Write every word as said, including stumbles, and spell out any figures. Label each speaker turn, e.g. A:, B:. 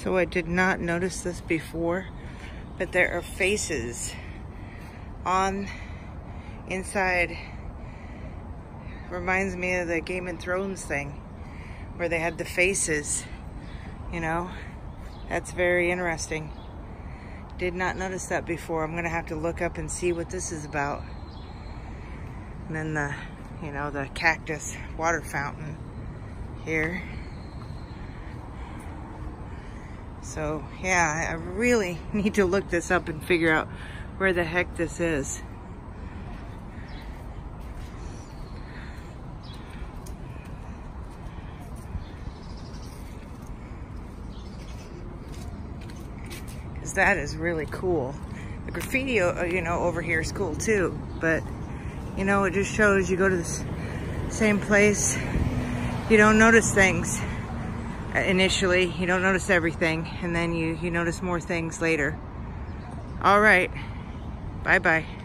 A: So I did not notice this before, but there are faces on inside. Reminds me of the Game of Thrones thing where they had the faces, you know. That's very interesting. Did not notice that before. I'm gonna have to look up and see what this is about. And then the, you know, the cactus water fountain here. So yeah, I really need to look this up and figure out where the heck this is. Because that is really cool. The graffiti, you know, over here is cool too, but you know, it just shows you go to the same place, you don't notice things initially, you don't notice everything, and then you, you notice more things later. All right, bye-bye.